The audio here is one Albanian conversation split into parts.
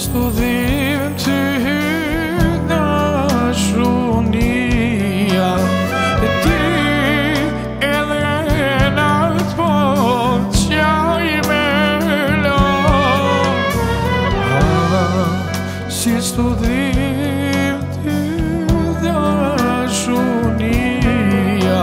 studhim ty dashunia e ti edhe natë po qaj me lo si studhim ty dashunia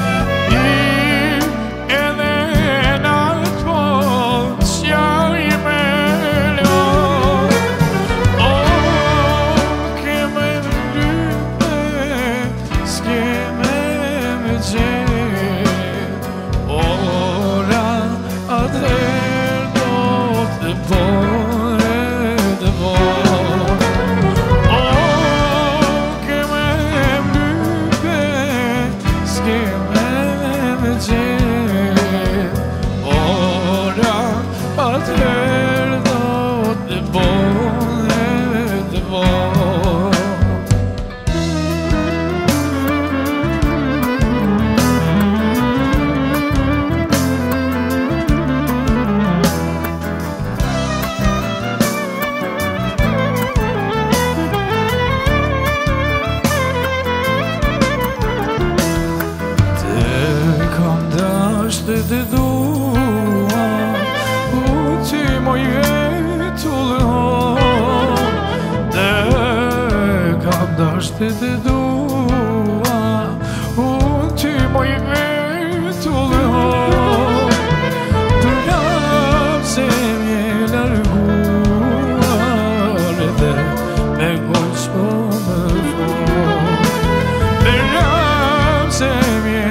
Të dua, ti moj vetullë Të kam dasht të dua, ti moj vetullë Për jam se mje larguar dhe me gojë s'po më fol Për jam se mje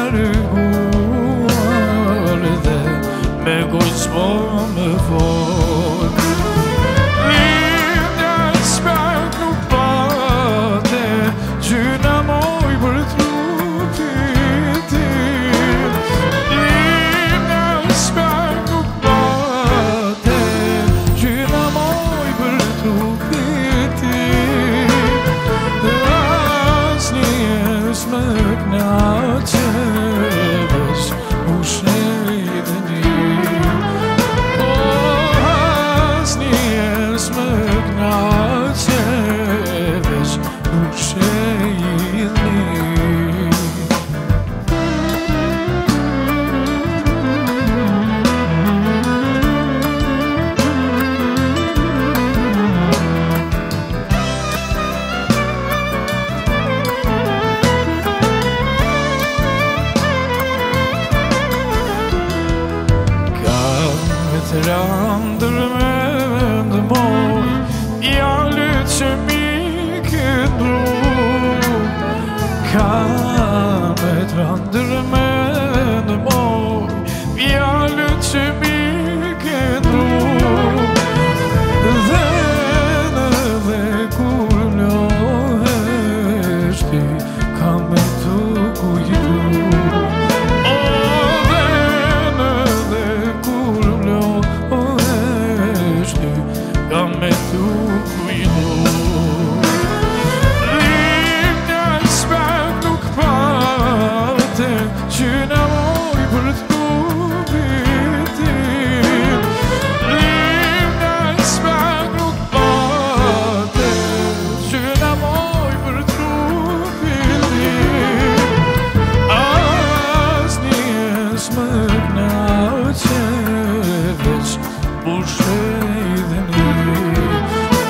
larguar me gojë s'po më fol Linda s'pak nuk pate gjyna moj për trupin tim Linda s'pak nuk pate gjyna moj për trupin tim Asnjëherë s'më knaqe veç Randër me ndë moj Fjallet që mi këndru Ka me randër me ndë moj Fjallet që mi këndru Dhe në dhe kur lohesh ti Ka me të kujtu me tu kujdu Linda s'pak nuk pate gjyna moj për trupin tim Linda s'pak nuk pate gjyna moj për trupin tim Asnjëherë s'më knaqe veç bushej dhe një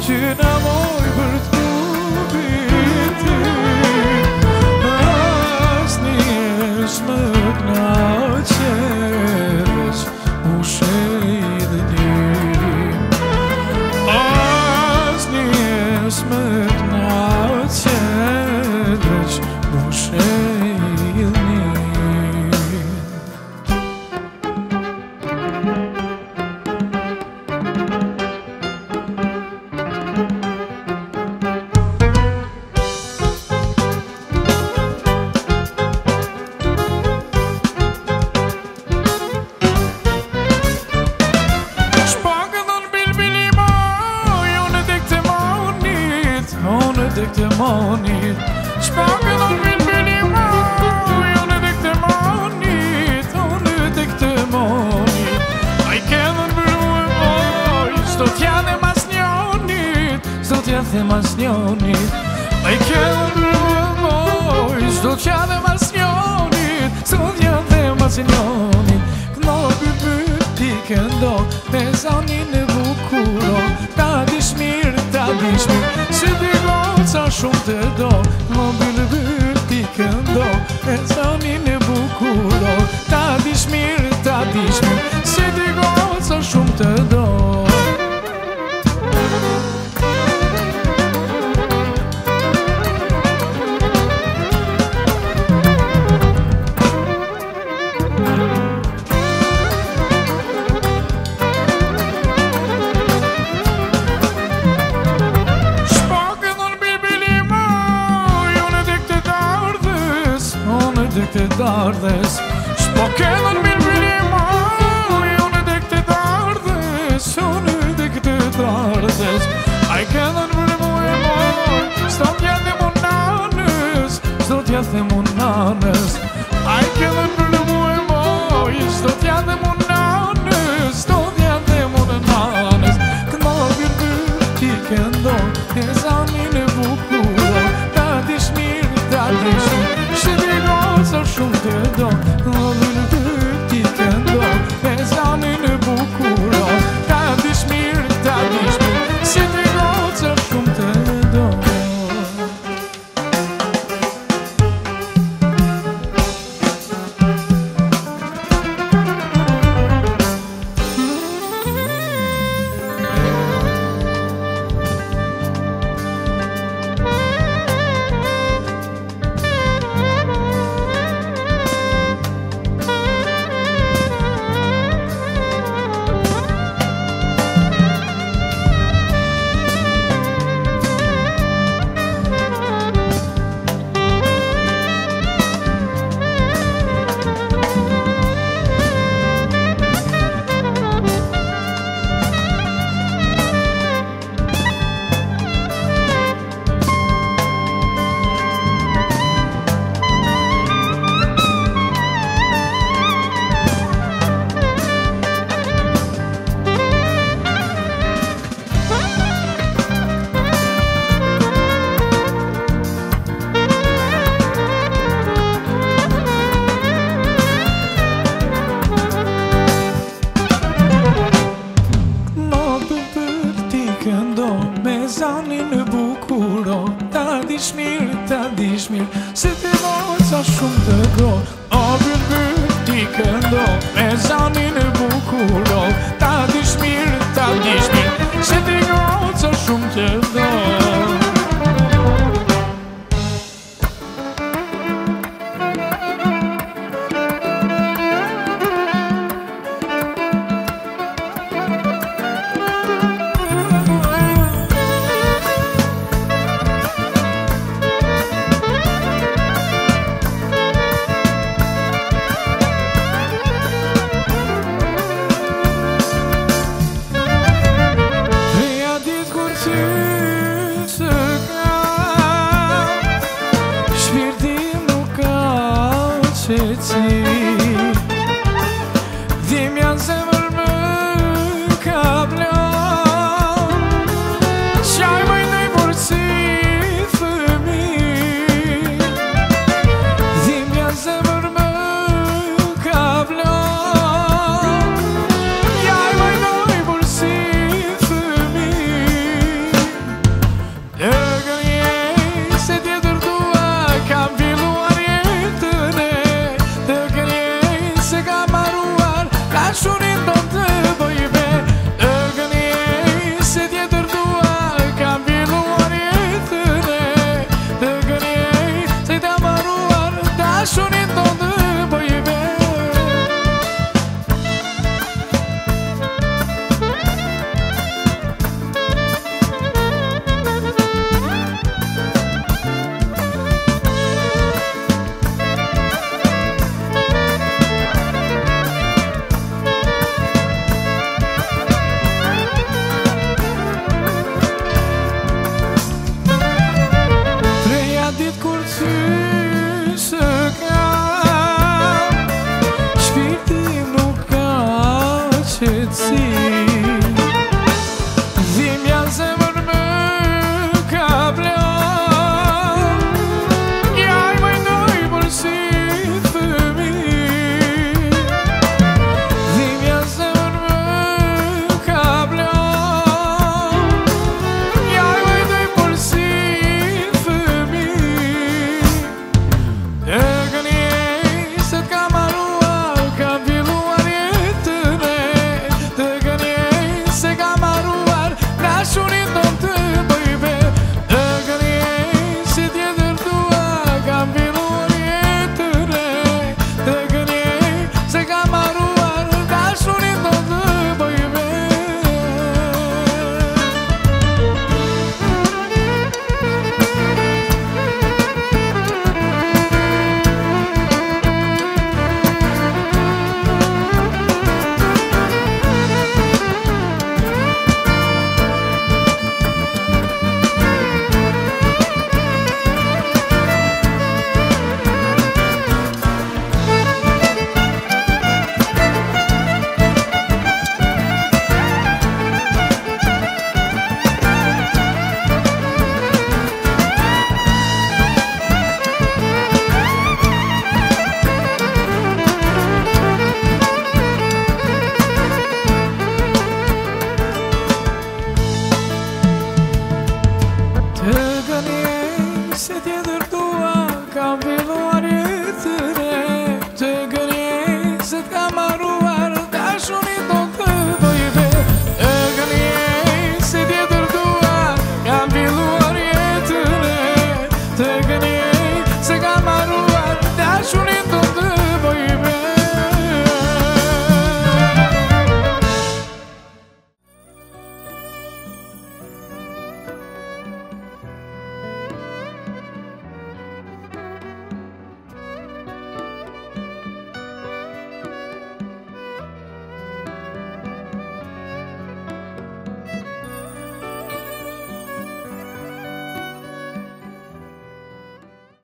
që na moj për t'kubiti. Asnjëherë s'më knaqe veç u shëjdhni. Asnjëherë s'më knaqe veç u shëjdhni. Diktemonit, shpakën on bilbili ma, unë diktemonit, a i këdhën bërru e moj, s'do t'ja dhe mas njonit, s'do t'ja dhe mas njonit, a i këdhën bërru e moj, s'do t'ja dhe mas njonit, s'do t'ja dhe mas njonit, këno bërbyr t'i këndo, me zanin e bukuro, ta dishmir, si t'i sa shumë të do, më bilbër t'i këndo, e zanin e bukuro, ta dish mirë, si t'i gotë sa shumë të do. Dikte dardhes, s'po këdhën bilbili ma, unë dikte dardhes, a i këdhën bërmu e moj, s'do t'ja dhe mu nanës, s'do t'ja dhe mu nanës, a i këdhën bërmu e moj, s'do t'ja dhe mu nanës, s'do t'ja dhe mu nanës, këno bilbër t'i këndo, e zanin e bukuro, ta dish mirë, si t'i gotë sa shumë të do, në bilbër t'i këndo, e zanin e bukuro, ta dish mirë, si t'i gotë sa shumë të do. Me zanin e bukuro, ta dish mirë, si t'i gotë sa shumë të do, o bilbër t'i këndo, me zanin e bukuro, ta dish mirë,